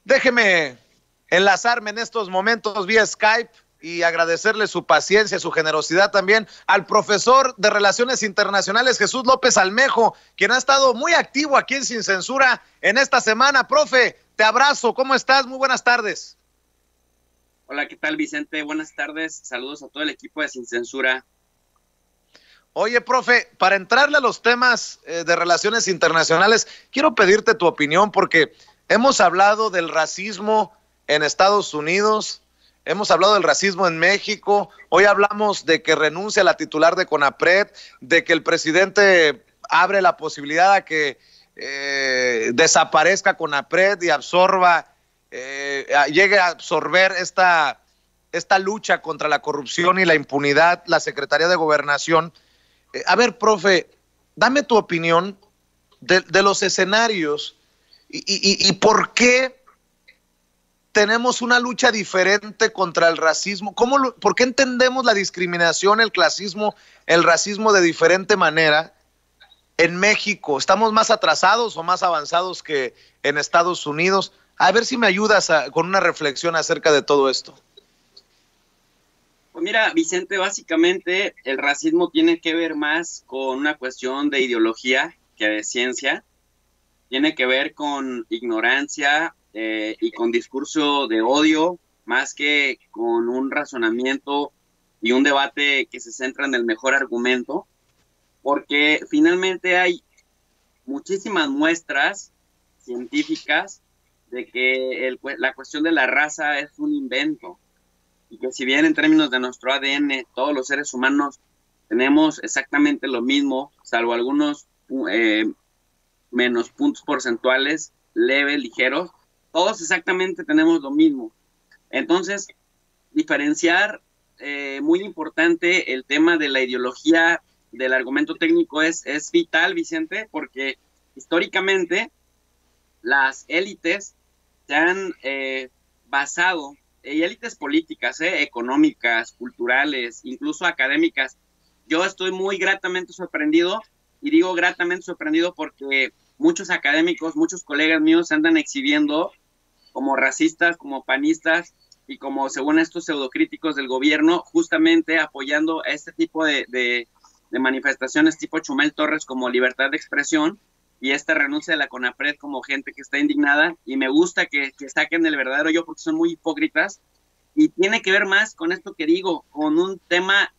Déjeme enlazarme en estos momentos vía Skype y agradecerle su paciencia, su generosidad también al profesor de Relaciones Internacionales Jesús López Almejo, quien ha estado muy activo aquí en Sin Censura en esta semana. Profe, te abrazo, ¿cómo estás? Muy buenas tardes. Hola, ¿qué tal, Vicente? Buenas tardes, saludos a todo el equipo de Sin Censura. Oye, profe, para entrarle a los temas de relaciones internacionales, quiero pedirte tu opinión porque hemos hablado del racismo en Estados Unidos, hemos hablado del racismo en México, hoy hablamos de que renuncia la titular de CONAPRED, de que el presidente abre la posibilidad a que desaparezca CONAPRED y absorba, llegue a absorber esta lucha contra la corrupción y la impunidad, la Secretaría de Gobernación. A ver, profe, dame tu opinión de los escenarios y por qué tenemos una lucha diferente contra el racismo. ¿Por qué entendemos la discriminación, el clasismo, el racismo de diferente manera en México? ¿Estamos más atrasados o más avanzados que en Estados Unidos? A ver si me ayudas con una reflexión acerca de todo esto. Pues mira, Vicente, básicamente el racismo tiene que ver más con una cuestión de ideología que de ciencia. Tiene que ver con ignorancia y con discurso de odio, más que con un razonamiento y un debate que se centra en el mejor argumento, porque finalmente hay muchísimas muestras científicas de que la cuestión de la raza es un invento, y que si bien en términos de nuestro ADN todos los seres humanos tenemos exactamente lo mismo, salvo algunos menos puntos porcentuales leves, ligeros, todos exactamente tenemos lo mismo. Entonces, diferenciar, muy importante el tema de la ideología del argumento técnico es vital, Vicente, porque históricamente las élites se han basado, y élites políticas, económicas, culturales, incluso académicas. Yo estoy muy gratamente sorprendido, y digo gratamente sorprendido porque muchos académicos, muchos colegas míos se andan exhibiendo como racistas, como panistas y como, según estos pseudocríticos del gobierno, justamente apoyando a este tipo de manifestaciones tipo Chumel Torres como libertad de expresión, y esta renuncia de la CONAPRED como gente que está indignada, y me gusta que saquen el verdadero yo porque son muy hipócritas, y tiene que ver más con esto que digo, con un tema,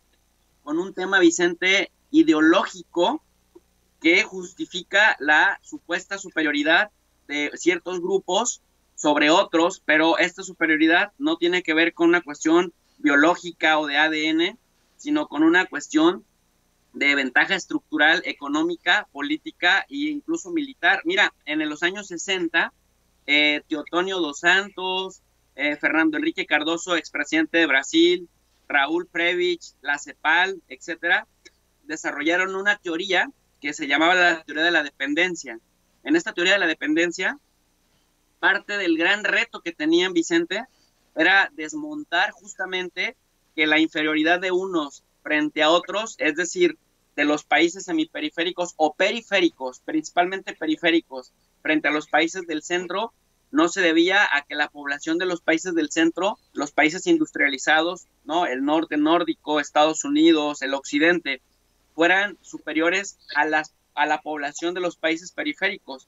Vicente, ideológico, que justifica la supuesta superioridad de ciertos grupos sobre otros, pero esta superioridad no tiene que ver con una cuestión biológica o de ADN, sino con una cuestión de ventaja estructural, económica, política e incluso militar. Mira, en los años 60, Teotonio dos Santos, Fernando Enrique Cardoso, expresidente de Brasil, Raúl Prebisch, la CEPAL, etcétera, desarrollaron una teoría que se llamaba la teoría de la dependencia. En esta teoría de la dependencia, parte del gran reto que tenían, Vicente, era desmontar justamente que la inferioridad de unos frente a otros, es decir, de los países semiperiféricos o periféricos, principalmente periféricos, frente a los países del centro, no se debía a que la población de los países del centro, los países industrializados, ¿no?, el norte nórdico, Estados Unidos, el occidente, fueran superiores a la población de los países periféricos.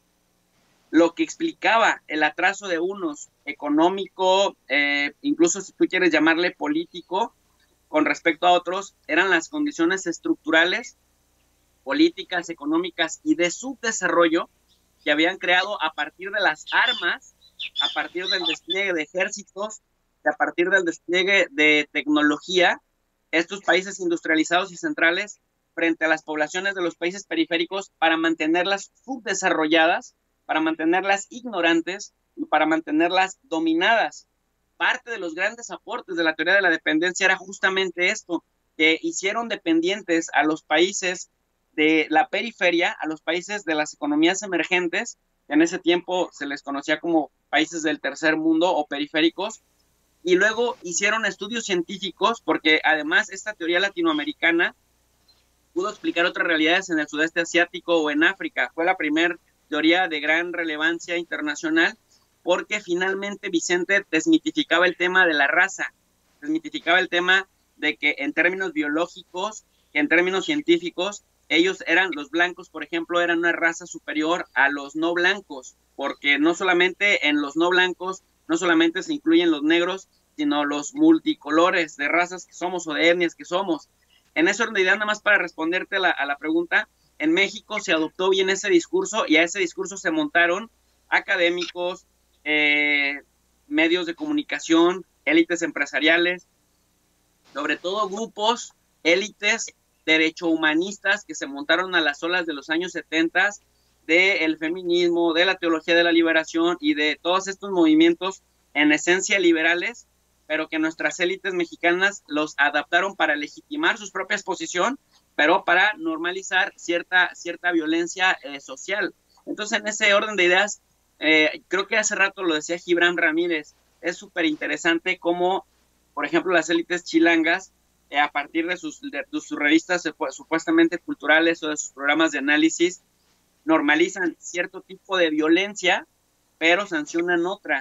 Lo que explicaba el atraso de unos, económico, incluso si tú quieres llamarle político, con respecto a otros, eran las condiciones estructurales, políticas, económicas y de subdesarrollo que habían creado a partir de las armas, a partir del despliegue de ejércitos, a partir del despliegue de tecnología, estos países industrializados y centrales frente a las poblaciones de los países periféricos, para mantenerlas subdesarrolladas, para mantenerlas ignorantes y para mantenerlas dominadas. Parte de los grandes aportes de la teoría de la dependencia era justamente esto, que hicieron dependientes a los países de la periferia, a los países de las economías emergentes, que en ese tiempo se les conocía como países del tercer mundo o periféricos, y luego hicieron estudios científicos, porque además esta teoría latinoamericana pudo explicar otras realidades en el sudeste asiático o en África. Fue la primera teoría de gran relevancia internacional, porque finalmente Vicente desmitificaba el tema de la raza, desmitificaba el tema de que en términos biológicos, que en términos científicos, ellos eran, los blancos, por ejemplo, eran una raza superior a los no blancos, porque no solamente en los no blancos, no solamente se incluyen los negros, sino los multicolores de razas que somos o de etnias que somos. En ese orden de ideas, nada más para responderte a la pregunta, en México se adoptó bien ese discurso y a ese discurso se montaron académicos, medios de comunicación, élites empresariales, sobre todo grupos, élites derechohumanistas que se montaron a las olas de los años 70 del feminismo, de la teología de la liberación y de todos estos movimientos en esencia liberales, pero que nuestras élites mexicanas los adaptaron para legitimar su propia posición, pero para normalizar cierta violencia social. Entonces, en ese orden de ideas, creo que hace rato lo decía Gibran Ramírez, es súper interesante cómo, por ejemplo, las élites chilangas, a partir de sus revistas supuestamente culturales o de sus programas de análisis, normalizan cierto tipo de violencia, pero sancionan otra.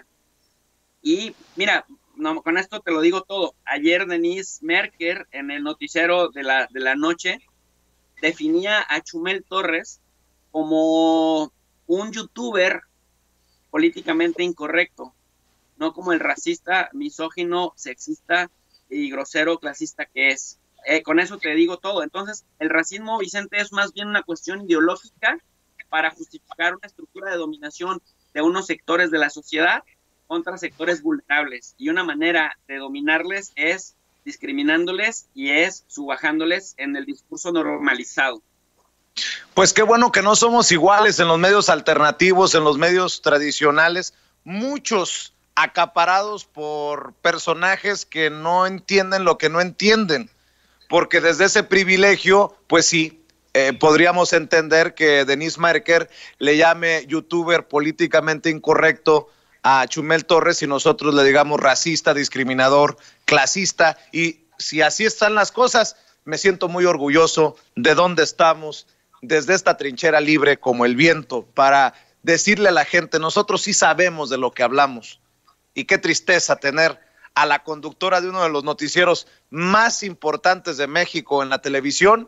Y mira, no, con esto te lo digo todo. Ayer Denise Merker, en el noticiero de la noche, definía a Chumel Torres como un youtuber políticamente incorrecto, no como el racista, misógino, sexista y grosero clasista que es. Con eso te digo todo. Entonces, el racismo, Vicente, es más bien una cuestión ideológica para justificar una estructura de dominación de unos sectores de la sociedad contra sectores vulnerables. Y una manera de dominarles es discriminándoles y es subajándoles en el discurso normalizado. Pues qué bueno que no somos iguales en los medios alternativos, en los medios tradicionales. Muchos acaparados por personajes que no entienden lo que no entienden, porque desde ese privilegio, pues sí, podríamos entender que Denise Merker le llame youtuber políticamente incorrecto a Chumel Torres y nosotros le digamos racista, discriminador, clasista, y si así están las cosas, me siento muy orgulloso de dónde estamos, desde esta trinchera libre como el viento, para decirle a la gente, nosotros sí sabemos de lo que hablamos. Y qué tristeza tener a la conductora de uno de los noticieros más importantes de México en la televisión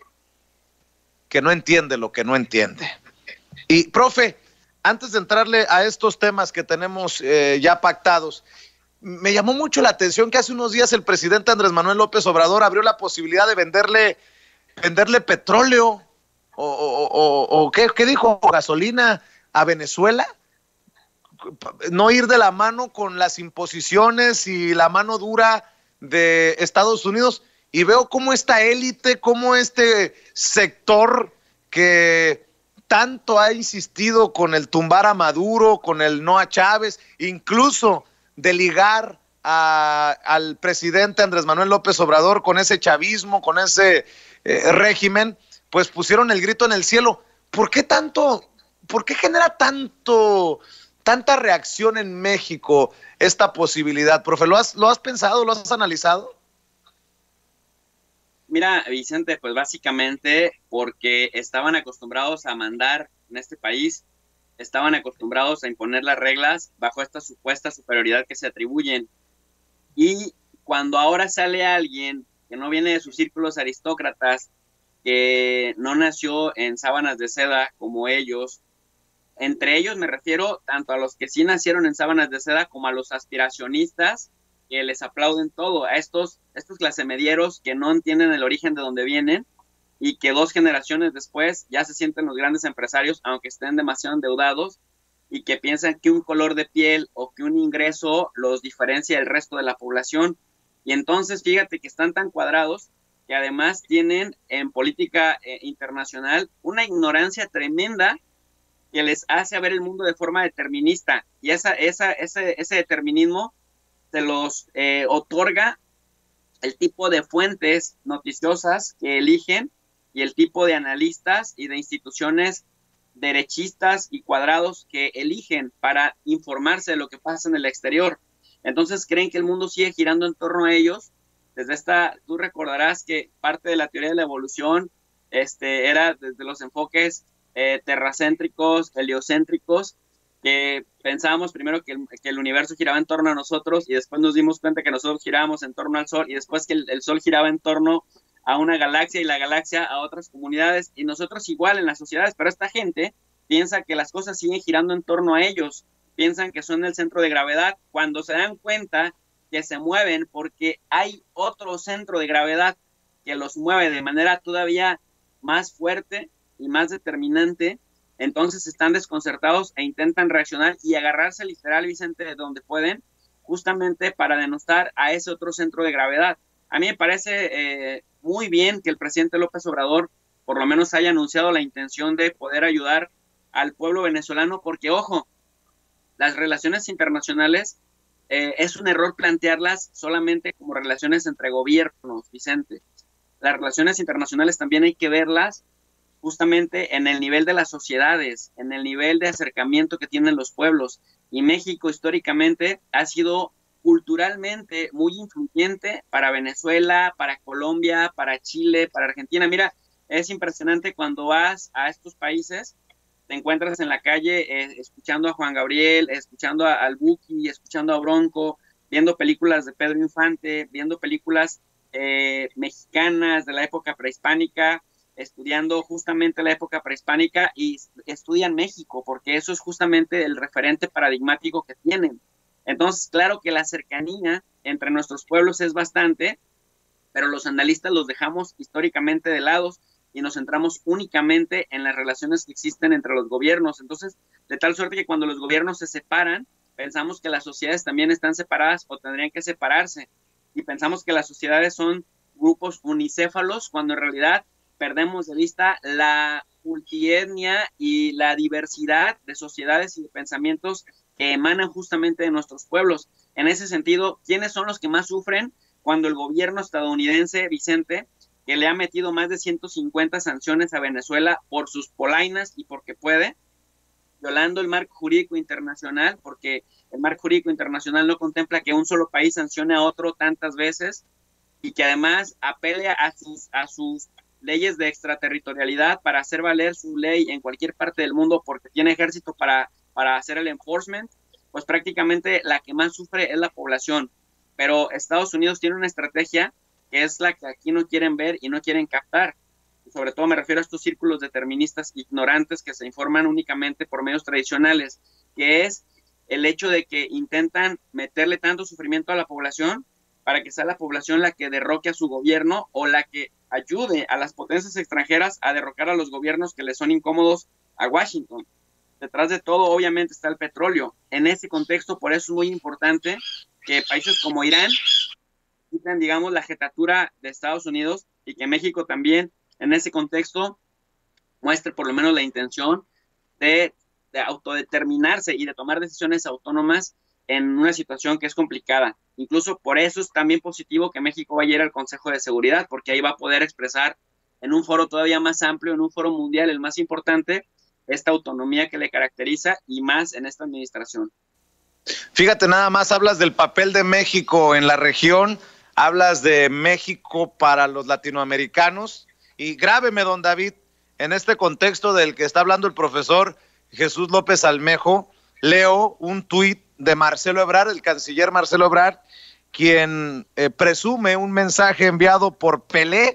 que no entiende lo que no entiende. Y, profe, antes de entrarle a estos temas que tenemos ya pactados, me llamó mucho la atención que hace unos días el presidente Andrés Manuel López Obrador abrió la posibilidad de venderle petróleo o ¿qué dijo? Gasolina a Venezuela. No ir de la mano con las imposiciones y la mano dura de Estados Unidos, y veo cómo esta élite, cómo este sector que tanto ha insistido con el tumbar a Maduro, con el no a Chávez, incluso de ligar al presidente Andrés Manuel López Obrador con ese chavismo, con ese régimen, pues pusieron el grito en el cielo. ¿Por qué genera tanta reacción en México esta posibilidad, profe? ¿Lo has pensado, lo has analizado? Mira, Vicente, pues básicamente porque estaban acostumbrados a mandar en este país, estaban acostumbrados a imponer las reglas bajo esta supuesta superioridad que se atribuyen. Y cuando ahora sale alguien que no viene de sus círculos aristócratas, que no nació en sábanas de seda como ellos, entre ellos me refiero tanto a los que sí nacieron en sábanas de seda como a los aspiracionistas que les aplauden todo, a estos clasemedieros que no entienden el origen de donde vienen y que 2 generaciones después ya se sienten los grandes empresarios, aunque estén demasiado endeudados, y que piensan que un color de piel o que un ingreso los diferencia del resto de la población. Y entonces fíjate que están tan cuadrados que además tienen en política internacional una ignorancia tremenda que les hace ver el mundo de forma determinista, y ese determinismo se los otorga el tipo de fuentes noticiosas que eligen y el tipo de analistas y de instituciones derechistas y cuadrados que eligen para informarse de lo que pasa en el exterior. Entonces creen que el mundo sigue girando en torno a ellos. Tú recordarás que parte de la teoría de la evolución era desde los enfoques terracéntricos, heliocéntricos, que pensábamos primero que el universo giraba en torno a nosotros y después nos dimos cuenta que nosotros girábamos en torno al Sol y después que el Sol giraba en torno a una galaxia y la galaxia a otras comunidades y nosotros igual en las sociedades, pero esta gente piensa que las cosas siguen girando en torno a ellos, piensan que son el centro de gravedad cuando se dan cuenta que se mueven porque hay otro centro de gravedad que los mueve de manera todavía más fuerte y más determinante. Entonces están desconcertados e intentan reaccionar y agarrarse literal, Vicente, de donde pueden, justamente para denostar a ese otro centro de gravedad. A mí me parece muy bien que el presidente López Obrador por lo menos haya anunciado la intención de poder ayudar al pueblo venezolano, porque, ojo, las relaciones internacionales es un error plantearlas solamente como relaciones entre gobiernos, Vicente. Las relaciones internacionales también hay que verlas justamente en el nivel de las sociedades, en el nivel de acercamiento que tienen los pueblos. Y México históricamente ha sido culturalmente muy influyente para Venezuela, para Colombia, para Chile, para Argentina. Mira, es impresionante cuando vas a estos países, te encuentras en la calle escuchando a Juan Gabriel, escuchando al Buki, escuchando a Bronco, viendo películas de Pedro Infante, viendo películas mexicanas de la época prehispánica, estudiando justamente la época prehispánica y estudian México, porque eso es justamente el referente paradigmático que tienen. Entonces, claro que la cercanía entre nuestros pueblos es bastante, pero los analistas los dejamos históricamente de lado y nos centramos únicamente en las relaciones que existen entre los gobiernos. Entonces, de tal suerte que cuando los gobiernos se separan, pensamos que las sociedades también están separadas o tendrían que separarse. Y pensamos que las sociedades son grupos unicéfalos, cuando en realidad perdemos de vista la multietnia y la diversidad de sociedades y de pensamientos que emanan justamente de nuestros pueblos. En ese sentido, ¿quiénes son los que más sufren cuando el gobierno estadounidense, Vicente, que le ha metido más de 150 sanciones a Venezuela por sus polainas y porque puede, violando el marco jurídico internacional, porque el marco jurídico internacional no contempla que un solo país sancione a otro tantas veces y que además apele a sus leyes de extraterritorialidad para hacer valer su ley en cualquier parte del mundo porque tiene ejército para hacer el enforcement, pues prácticamente la que más sufre es la población. Pero Estados Unidos tiene una estrategia que es la que aquí no quieren ver y no quieren captar. Sobre todo me refiero a estos círculos deterministas ignorantes que se informan únicamente por medios tradicionales, que es el hecho de que intentan meterle tanto sufrimiento a la población para que sea la población la que derroque a su gobierno o la que ayude a las potencias extranjeras a derrocar a los gobiernos que les son incómodos a Washington. Detrás de todo, obviamente, está el petróleo. En ese contexto, por eso es muy importante que países como Irán quiten, digamos, la jetatura de Estados Unidos y que México también, en ese contexto, muestre por lo menos la intención de autodeterminarse y de tomar decisiones autónomas en una situación que es complicada. Incluso por eso es también positivo que México vaya a ir al Consejo de Seguridad, porque ahí va a poder expresar en un foro todavía más amplio, en un foro mundial, el más importante, esta autonomía que le caracteriza y más en esta administración. Fíjate, nada más hablas del papel de México en la región, hablas de México para los latinoamericanos y grábeme, don David, en este contexto del que está hablando el profesor Jesús López Almejo, leo un tuit de Marcelo Ebrard, el canciller Marcelo Ebrard, quien presume un mensaje enviado por Pelé,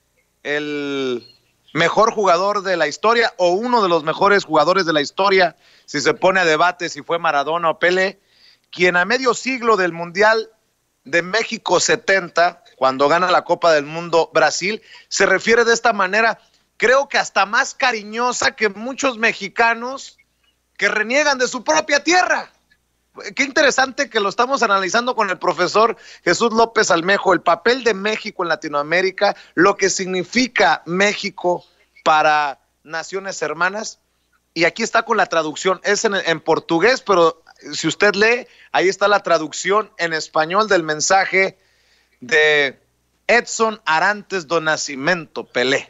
el mejor jugador de la historia o uno de los mejores jugadores de la historia, si se pone a debate si fue Maradona o Pelé, quien a medio siglo del Mundial de México 70, cuando gana la Copa del Mundo Brasil, se refiere de esta manera, creo que hasta más cariñosa que muchos mexicanos que reniegan de su propia tierra. Qué interesante que lo estamos analizando con el profesor Jesús López Almejo, el papel de México en Latinoamérica, lo que significa México para naciones hermanas. Y aquí está con la traducción, es en portugués, pero si usted lee, ahí está la traducción en español del mensaje de Edson Arantes do Nascimento Pelé.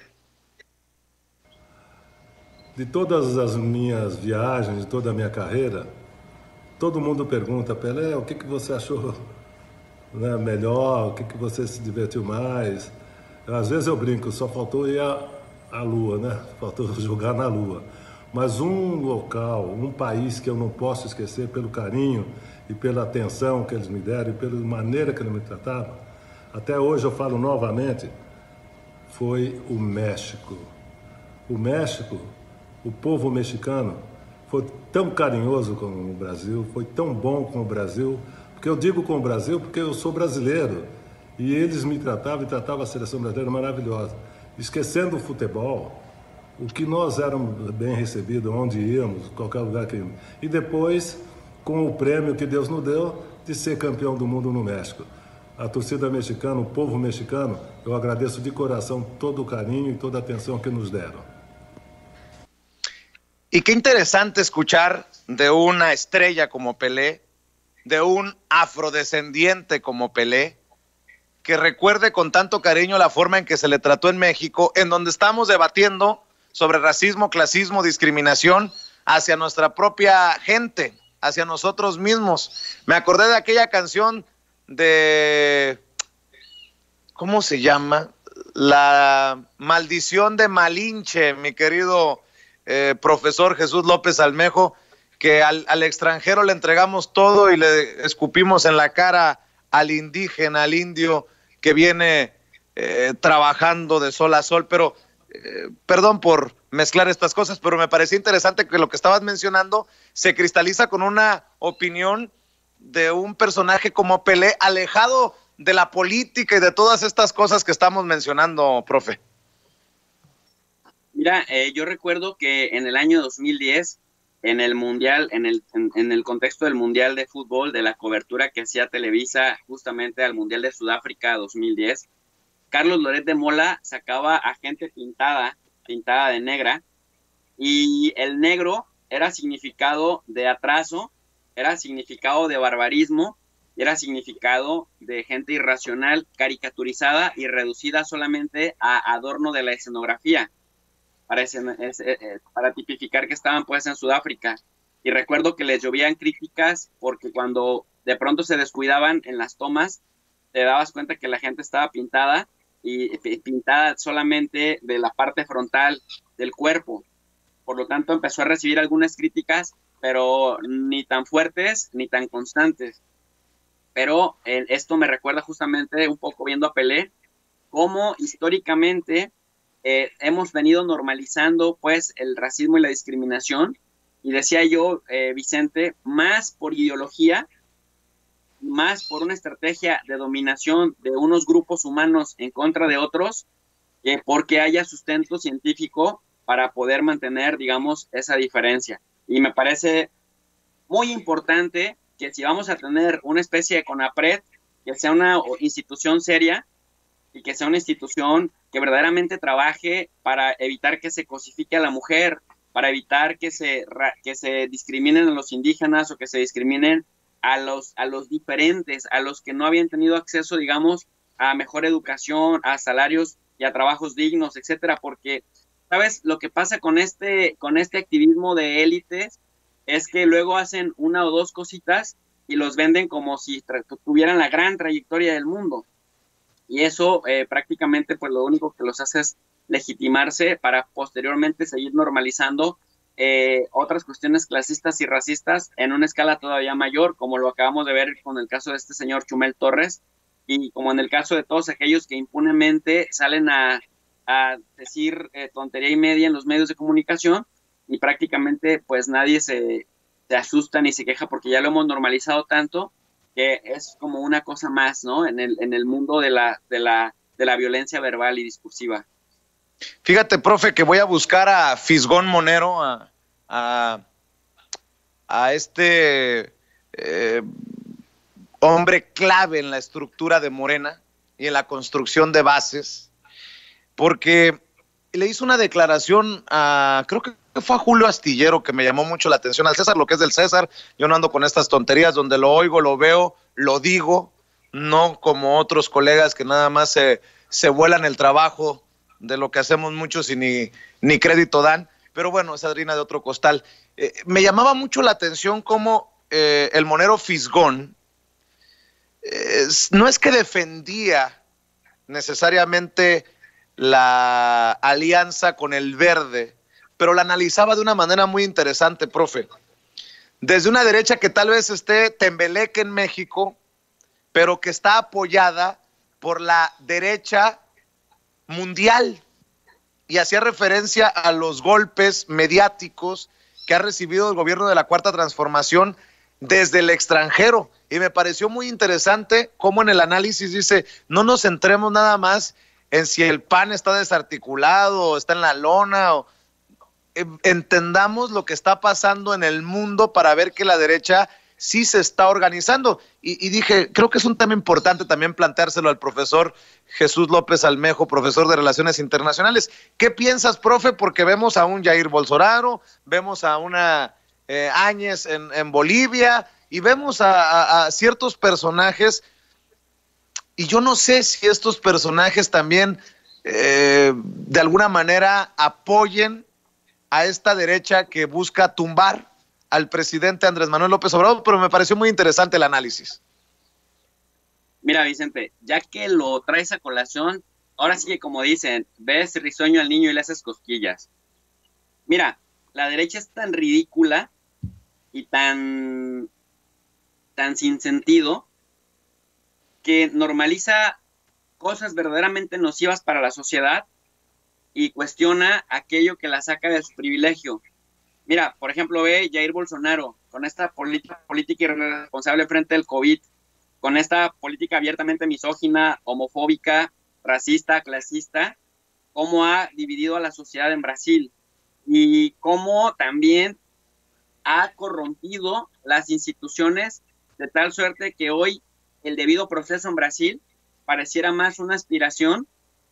De todas as minhas viagens, de toda a minha carreira, todo mundo pergunta, Pelé, o que você achou, né, melhor, o que você se divertiu mais? Às vezes eu brinco, só faltou ir à Lua, né? Faltou jogar na Lua. Mas local, país que eu não posso esquecer pelo carinho e pela atenção que eles me deram e pela maneira que eles me tratavam, até hoje eu falo novamente, foi o México. O México, o povo mexicano, foi tão carinhoso com o Brasil, foi tão bom com o Brasil, porque eu digo com o Brasil porque eu sou brasileiro, e eles me tratavam e tratavam a seleção brasileira maravilhosa. Esquecendo o futebol, o que nós éramos bem recebidos, onde íamos, qualquer lugar que íamos. E depois, com o prêmio que Deus nos deu, de ser campeão do mundo no México. A torcida mexicana, o povo mexicano, eu agradeço de coração todo o carinho e toda a atenção que nos deram. Y qué interesante escuchar de una estrella como Pelé, de un afrodescendiente como Pelé, que recuerde con tanto cariño la forma en que se le trató en México, en donde estamos debatiendo sobre racismo, clasismo, discriminación hacia nuestra propia gente, hacia nosotros mismos. Me acordé de aquella canción de, ¿cómo se llama? La maldición de Malinche, mi querido profesor Jesús López Almejo, que al extranjero le entregamos todo y le escupimos en la cara al indígena, al indio que viene trabajando de sol a sol. Pero perdón por mezclar estas cosas, pero me parecía interesante que lo que estabas mencionando se cristaliza con una opinión de un personaje como Pelé, alejado de la política y de todas estas cosas que estamos mencionando, profe. Mira, yo recuerdo que en el año 2010, en el Mundial, en el contexto del Mundial de Fútbol, de la cobertura que hacía Televisa justamente al Mundial de Sudáfrica 2010, Carlos Loret de Mola sacaba a gente pintada de negra, y el negro era significado de atraso, era significado de barbarismo, era significado de gente irracional, caricaturizada y reducida solamente a adorno de la escenografía, para tipificar que estaban pues en Sudáfrica. Y recuerdo que les llovían críticas porque cuando de pronto se descuidaban en las tomas, te dabas cuenta que la gente estaba pintada, y pintada solamente de la parte frontal del cuerpo. Por lo tanto, empezó a recibir algunas críticas, pero ni tan fuertes ni tan constantes. Pero esto me recuerda justamente un poco, viendo a Pelé, cómo históricamente hemos venido normalizando pues el racismo y la discriminación, y decía yo, Vicente, más por ideología, más por una estrategia de dominación de unos grupos humanos en contra de otros, que porque haya sustento científico para poder mantener, digamos, esa diferencia. Y me parece muy importante que si vamos a tener una especie de CONAPRED, que sea una institución seria y que sea una institución que verdaderamente trabaje para evitar que se cosifique a la mujer, para evitar que se discriminen a los indígenas o que se discriminen a los diferentes, a los que no habían tenido acceso, digamos, a mejor educación, a salarios y a trabajos dignos, etcétera. Porque, ¿sabes? Lo que pasa con este activismo de élites es que luego hacen una o dos cositas y los venden como si tuvieran la gran trayectoria del mundo. Y eso prácticamente pues lo único que los hace es legitimarse para posteriormente seguir normalizando otras cuestiones clasistas y racistas en una escala todavía mayor, como lo acabamos de ver con el caso de este señor Chumel Torres, y como en el caso de todos aquellos que impunemente salen a decir tontería y media en los medios de comunicación, y prácticamente pues nadie se asusta ni se queja porque ya lo hemos normalizado tanto que es como una cosa más, ¿no? En el mundo de la violencia verbal y discursiva. Fíjate, profe, que voy a buscar a Fisgón Monero, a este hombre clave en la estructura de Morena y en la construcción de bases, porque le hizo una declaración creo que fue a Julio Astillero, que me llamó mucho la atención. Al César lo que es del César, yo no ando con estas tonterías, donde lo oigo, lo veo, lo digo, no como otros colegas que nada más se vuelan el trabajo de lo que hacemos muchos y ni crédito dan, pero bueno, es harina de otro costal. Me llamaba mucho la atención cómo el monero Fisgón no es que defendía necesariamente la alianza con el Verde pero la analizaba de una manera muy interesante, profe. Desde una derecha que tal vez esté tembeleque en México, pero que está apoyada por la derecha mundial, y hacía referencia a los golpes mediáticos que ha recibido el gobierno de la Cuarta Transformación desde el extranjero, y me pareció muy interesante cómo en el análisis dice, no nos centremos nada más en si el PAN está desarticulado o está en la lona, o entendamos lo que está pasando en el mundo para ver que la derecha sí se está organizando. Y dije, creo que es un tema importante también planteárselo al profesor Jesús López Almejo, profesor de Relaciones Internacionales. ¿Qué piensas, profe? Porque vemos a un Jair Bolsonaro, vemos a una Áñez en Bolivia, y vemos a ciertos personajes, y yo no sé si estos personajes también de alguna manera apoyen a esta derecha que busca tumbar al presidente Andrés Manuel López Obrador, pero me pareció muy interesante el análisis. Mira, Vicente, ya que lo traes a colación, ahora sí que como dicen, ves risueño al niño y le haces cosquillas. Mira, la derecha es tan ridícula y tan sin sentido que normaliza cosas verdaderamente nocivas para la sociedad y cuestiona aquello que la saca de su privilegio. Mira, por ejemplo, ve Jair Bolsonaro con esta política irresponsable frente al COVID, con esta política abiertamente misógina, homofóbica, racista, clasista, cómo ha dividido a la sociedad en Brasil y cómo también ha corrompido las instituciones de tal suerte que hoy el debido proceso en Brasil pareciera más una aspiración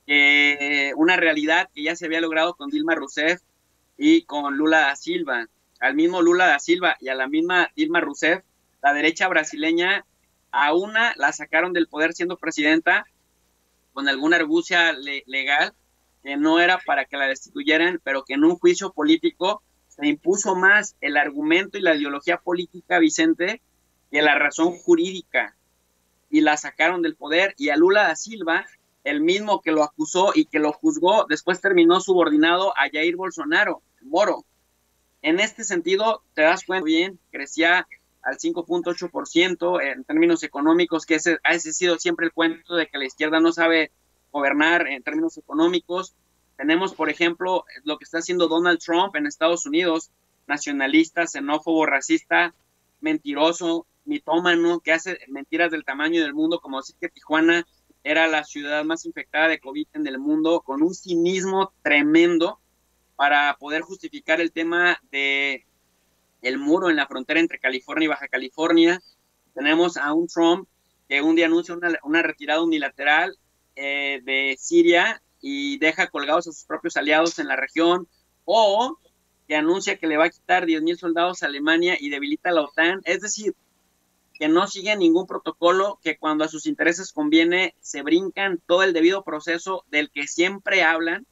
que una realidad que ya se había logrado con Dilma Rousseff y con Lula da Silva. Al mismo Lula da Silva y a la misma Dilma Rousseff, la derecha brasileña a una la sacaron del poder siendo presidenta con alguna argucia legal que no era para que la destituyeran, pero que en un juicio político se impuso más el argumento y la ideología política, Vicente, que la razón jurídica, y la sacaron del poder. Y a Lula da Silva, el mismo que lo acusó y que lo juzgó, después terminó subordinado a Jair Bolsonaro, Moro. En este sentido, te das cuenta bien, crecía al 5.8% en términos económicos, que ese ha sido siempre el cuento de que la izquierda no sabe gobernar en términos económicos. Tenemos, por ejemplo, lo que está haciendo Donald Trump en Estados Unidos, nacionalista, xenófobo, racista, mentiroso, mitómano, que hace mentiras del tamaño del mundo, como decir que Tijuana era la ciudad más infectada de COVID en el mundo, con un cinismo tremendo para poder justificar el tema de el muro en la frontera entre California y Baja California. Tenemos a un Trump que un día anuncia una retirada unilateral de Siria y deja colgados a sus propios aliados en la región, o que anuncia que le va a quitar 10,000 soldados a Alemania y debilita a la OTAN. Es decir, que no siguen ningún protocolo, que cuando a sus intereses conviene se brincan todo el debido proceso del que siempre hablan,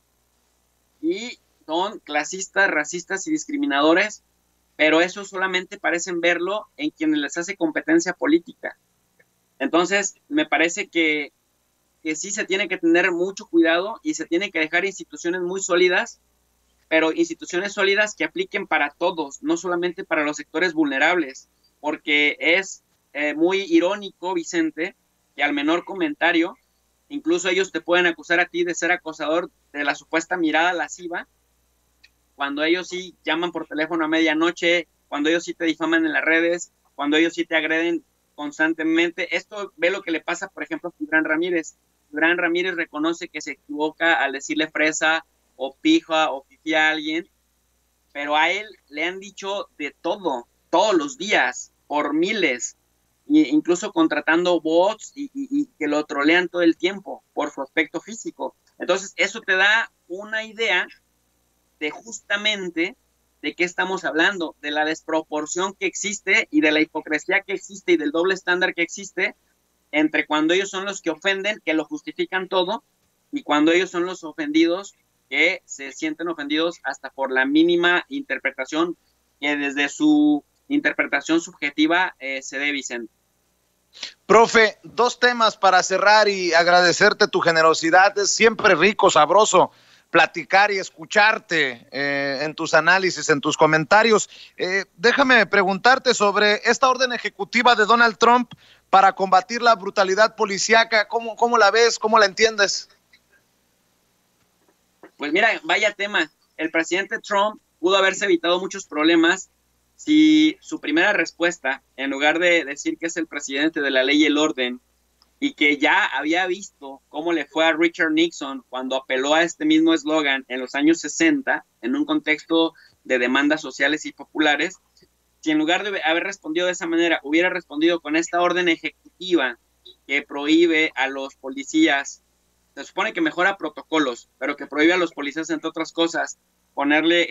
y son clasistas, racistas y discriminadores, pero eso solamente parecen verlo en quienes les hace competencia política. Entonces, me parece que sí se tiene que tener mucho cuidado y se tiene que dejar instituciones muy sólidas, pero instituciones sólidas que apliquen para todos, no solamente para los sectores vulnerables, porque es muy irónico, Vicente, que al menor comentario, incluso ellos te pueden acusar a ti de ser acosador de la supuesta mirada lasciva, cuando ellos sí llaman por teléfono a medianoche, cuando ellos sí te difaman en las redes, cuando ellos sí te agreden constantemente. Esto ve lo que le pasa, por ejemplo, a Gibran Ramírez. Gibran Ramírez reconoce que se equivoca al decirle fresa o pija o fifía a alguien, pero a él le han dicho de todo, todos los días, por miles, incluso contratando bots y que lo trolean todo el tiempo por su aspecto físico. Entonces, eso te da una idea de justamente de qué estamos hablando, de la desproporción que existe y de la hipocresía que existe y del doble estándar que existe entre cuando ellos son los que ofenden, que lo justifican todo, y cuando ellos son los ofendidos, que se sienten ofendidos hasta por la mínima interpretación que desde su interpretación subjetiva se dé, Vicente. Profe, 2 temas para cerrar y agradecerte tu generosidad. Es siempre rico, sabroso platicar y escucharte en tus análisis, en tus comentarios. Déjame preguntarte sobre esta orden ejecutiva de Donald Trump para combatir la brutalidad policíaca. ¿Cómo la ves? ¿Cómo la entiendes? Pues mira, vaya tema. El presidente Trump pudo haberse evitado muchos problemas si su primera respuesta, en lugar de decir que es el presidente de la ley y el orden, y que ya había visto cómo le fue a Richard Nixon cuando apeló a este mismo eslogan en los años 60, en un contexto de demandas sociales y populares, si en lugar de haber respondido de esa manera, hubiera respondido con esta orden ejecutiva que prohíbe a los policías, se supone que mejora protocolos, pero que prohíbe a los policías, entre otras cosas, ponerle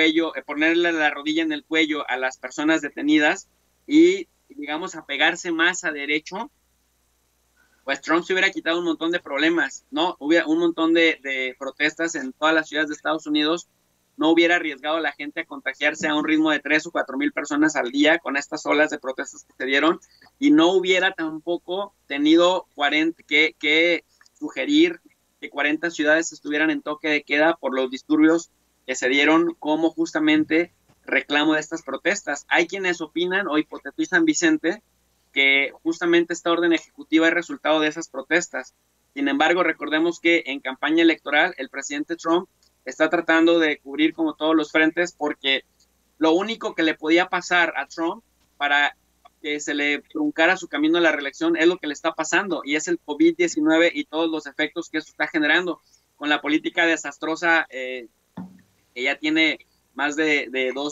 la rodilla en el cuello a las personas detenidas y, digamos, apegarse más a derecho, pues Trump se hubiera quitado un montón de problemas, ¿no? Hubiera un montón de protestas en todas las ciudades de Estados Unidos, no hubiera arriesgado a la gente a contagiarse a un ritmo de 3 o 4 mil personas al día con estas olas de protestas que se dieron, y no hubiera tampoco tenido que sugerir que 40 ciudades estuvieran en toque de queda por los disturbios que se dieron como justamente reclamo de estas protestas. Hay quienes opinan o hipotetizan, Vicente, que justamente esta orden ejecutiva es resultado de esas protestas. Sin embargo, recordemos que en campaña electoral el presidente Trump está tratando de cubrir como todos los frentes, porque lo único que le podía pasar a Trump para que se le truncara su camino a la reelección es lo que le está pasando, y es el COVID-19 y todos los efectos que eso está generando, con la política desastrosa que ya tiene más de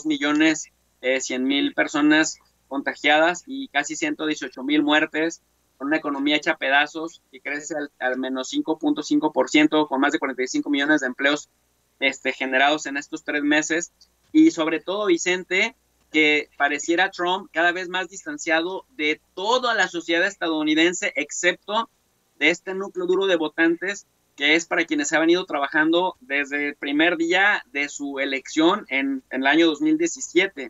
2.100.000 personas contagiadas y casi 118,000 muertes, con una economía hecha a pedazos que crece al menos 5.5%, con más de 45 millones de empleos generados en estos 3 meses, y sobre todo, Vicente, que pareciera Trump cada vez más distanciado de toda la sociedad estadounidense, excepto de este núcleo duro de votantes, que es para quienes ha venido trabajando desde el primer día de su elección en el año 2017.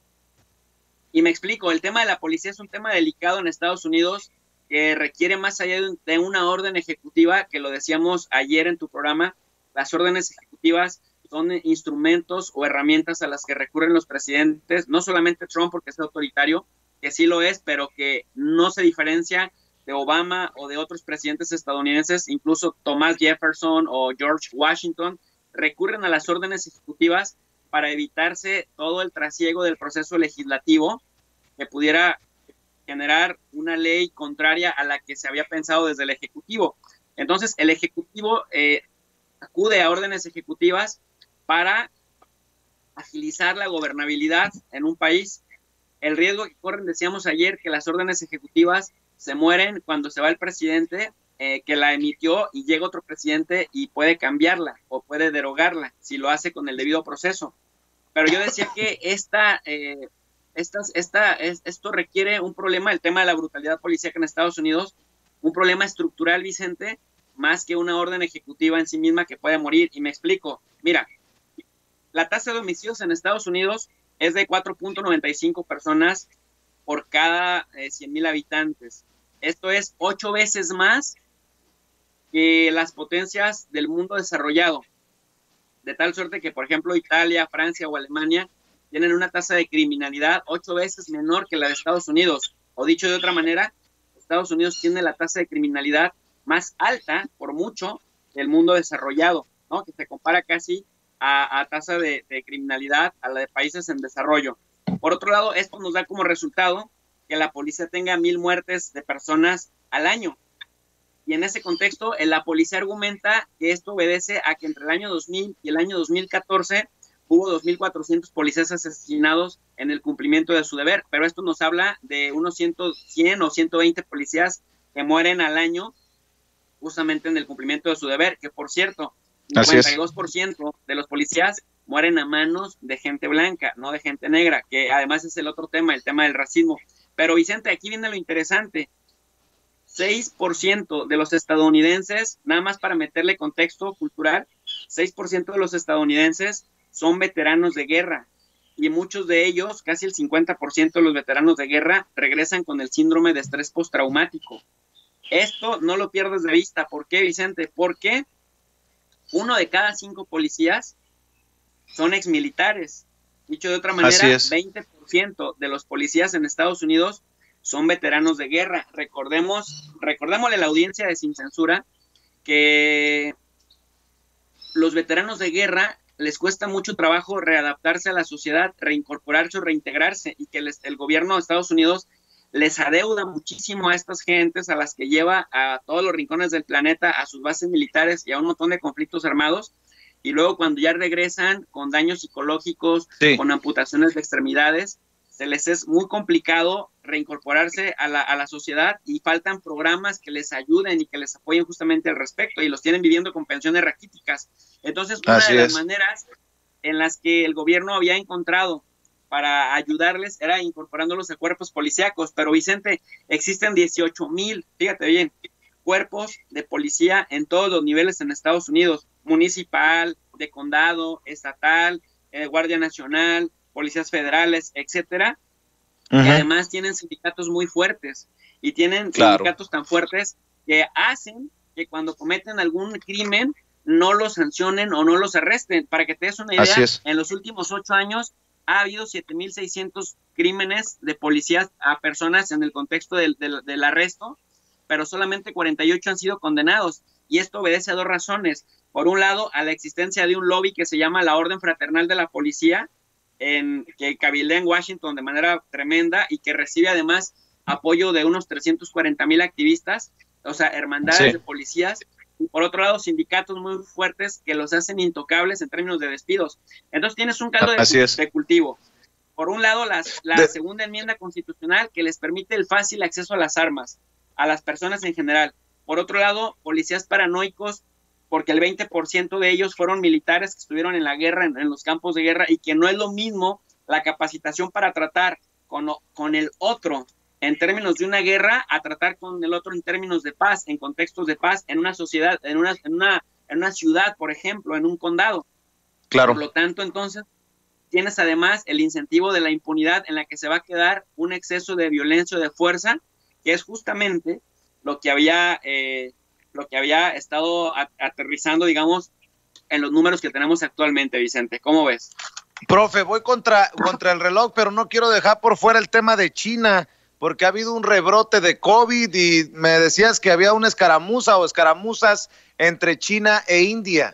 Y me explico, el tema de la policía es un tema delicado en Estados Unidos que requiere más allá de una orden ejecutiva, que lo decíamos ayer en tu programa. Las órdenes ejecutivas son instrumentos o herramientas a las que recurren los presidentes, no solamente Trump porque es autoritario, que sí lo es, pero que no se diferencia de Obama o de otros presidentes estadounidenses. Incluso Thomas Jefferson o George Washington recurren a las órdenes ejecutivas para evitarse todo el trasiego del proceso legislativo que pudiera generar una ley contraria a la que se había pensado desde el Ejecutivo. Entonces, el Ejecutivo acude a órdenes ejecutivas para agilizar la gobernabilidad en un país. El riesgo que corren, decíamos ayer, que las órdenes ejecutivas se mueren cuando se va el presidente que la emitió y llega otro presidente y puede cambiarla o puede derogarla si lo hace con el debido proceso. Pero yo decía que esto requiere un problema, el tema de la brutalidad policíaca en Estados Unidos, un problema estructural, Vicente, más que una orden ejecutiva en sí misma que puede morir. Y me explico. Mira, la tasa de homicidios en Estados Unidos es de 4.95 personas por cada 100,000 habitantes. Esto es 8 veces más que las potencias del mundo desarrollado. De tal suerte que, por ejemplo, Italia, Francia o Alemania tienen una tasa de criminalidad 8 veces menor que la de Estados Unidos. O dicho de otra manera, Estados Unidos tiene la tasa de criminalidad más alta, por mucho, del mundo desarrollado, ¿no? Que se compara casi a tasa de criminalidad a la de países en desarrollo. Por otro lado, esto nos da como resultado que la policía tenga 1,000 muertes de personas al año. Y en ese contexto, la policía argumenta que esto obedece a que entre el año 2000 y el año 2014 hubo 2.400 policías asesinados en el cumplimiento de su deber, pero esto nos habla de unos 100 o 120 policías que mueren al año justamente en el cumplimiento de su deber, que por cierto, 52% de los policías mueren a manos de gente blanca, no de gente negra, que además es el otro tema, el tema del racismo. Pero Vicente, aquí viene lo interesante. 6% de los estadounidenses, nada más para meterle contexto cultural, 6% de los estadounidenses son veteranos de guerra, y muchos de ellos, casi el 50% de los veteranos de guerra, regresan con el síndrome de estrés postraumático. Esto no lo pierdes de vista. ¿Por qué, Vicente? Porque 1 de cada 5 policías son exmilitares. Dicho de otra manera, 20% de los policías en Estados Unidos son veteranos de guerra. Recordémosle a la audiencia de Sin Censura que los veteranos de guerra les cuesta mucho trabajo readaptarse a la sociedad, reincorporarse o reintegrarse, y que el gobierno de Estados Unidos les adeuda muchísimo a estas gentes, a las que lleva a todos los rincones del planeta, a sus bases militares y a un montón de conflictos armados, y luego cuando ya regresan con daños psicológicos, con amputaciones de extremidades, se les es muy complicado reincorporarse a la sociedad, y faltan programas que les ayuden y que les apoyen justamente al respecto, y los tienen viviendo con pensiones raquíticas. Entonces, una de las maneras en las que el gobierno había encontrado para ayudarles era incorporándolos a cuerpos policíacos, pero Vicente, existen 18,000, fíjate bien, cuerpos de policía en todos los niveles en Estados Unidos, municipal, de condado, estatal, Guardia Nacional, policías federales, etcétera, y además tienen sindicatos muy fuertes, y tienen sindicatos tan fuertes que hacen que cuando cometen algún crimen no los sancionen o no los arresten. Para que te des una idea, en los últimos 8 años ha habido 7,600 crímenes de policías a personas en el contexto del arresto, pero solamente 48 han sido condenados, y esto obedece a 2 razones. Por un lado, a la existencia de un lobby que se llama la Orden Fraternal de la Policía, que cabildea en Washington de manera tremenda, y que recibe además apoyo de unos 340,000 activistas, o sea, hermandades de policías, y por otro lado, sindicatos muy fuertes que los hacen intocables en términos de despidos. Entonces tienes un caldo de cultivo. Por un lado, la segunda enmienda constitucional, que les permite el fácil acceso a las armas a las personas en general. Por otro lado, policías paranoicos, porque el 20% de ellos fueron militares que estuvieron en la guerra, en los campos de guerra, y que no es lo mismo la capacitación para tratar con el otro en términos de una guerra a tratar con el otro en términos de paz, en contextos de paz, en una sociedad, en una ciudad, por ejemplo, en un condado. Claro. Por lo tanto, entonces, tienes además el incentivo de la impunidad, en la que se va a quedar un exceso de violencia o de fuerza, que es justamente lo que había estado aterrizando, digamos, en los números que tenemos actualmente, Vicente. ¿Cómo ves? Profe, voy contra el reloj, pero no quiero dejar por fuera el tema de China, porque ha habido un rebrote de COVID y me decías que había una escaramuza o escaramuzas entre China e India.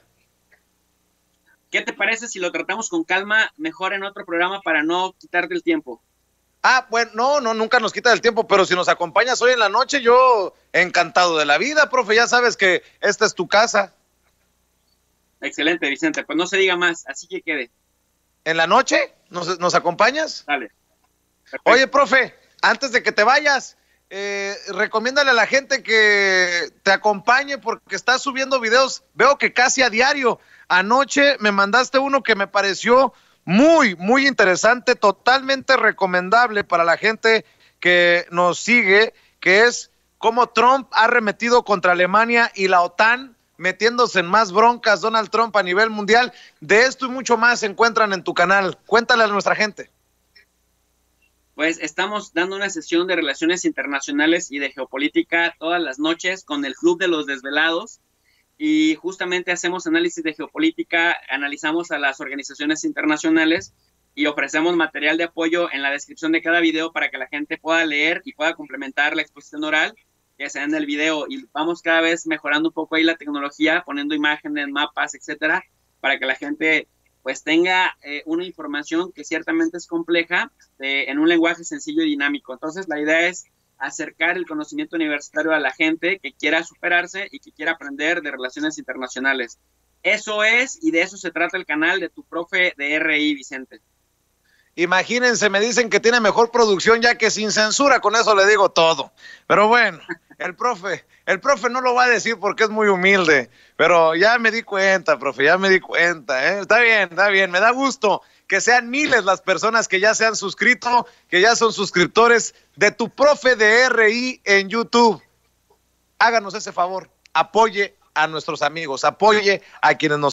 ¿Qué te parece si lo tratamos con calma mejor en otro programa para no quitarte el tiempo? Bueno, no, nunca nos quita el tiempo, pero si nos acompañas hoy en la noche, yo encantado de la vida, profe, ya sabes que esta es tu casa. Excelente, Vicente, pues no se diga más, así que quede. ¿En la noche nos acompañas? Dale. Perfecto. Oye, profe, antes de que te vayas, recomiéndale a la gente que te acompañe, porque estás subiendo videos, veo que casi a diario. Anoche me mandaste uno que me pareció muy, muy interesante, totalmente recomendable para la gente que nos sigue, que es cómo Trump ha arremetido contra Alemania y la OTAN, metiéndose en más broncas Donald Trump a nivel mundial. De esto y mucho más se encuentran en tu canal. Cuéntale a nuestra gente. Pues estamos dando una sesión de relaciones internacionales y de geopolítica todas las noches con el Club de los Desvelados, y justamente hacemos análisis de geopolítica, analizamos a las organizaciones internacionales y ofrecemos material de apoyo en la descripción de cada video para que la gente pueda leer y pueda complementar la exposición oral que se da en el video, y vamos cada vez mejorando un poco ahí la tecnología, poniendo imágenes, mapas, etcétera, para que la gente pues tenga una información que ciertamente es compleja en un lenguaje sencillo y dinámico. Entonces la idea es acercar el conocimiento universitario a la gente que quiera superarse y que quiera aprender de relaciones internacionales. Eso es, y de eso se trata el canal de tu profe de RI, Vicente. Imagínense, me dicen que tiene mejor producción ya que Sin Censura, con eso le digo todo. Pero bueno, el profe no lo va a decir porque es muy humilde, pero ya me di cuenta, profe, ya me di cuenta, ¿eh? Está bien, me da gusto que sean miles las personas que ya se han suscrito, que ya son suscriptores de tu profe de RI en YouTube. Háganos ese favor, apoye a nuestros amigos, apoye a quienes nos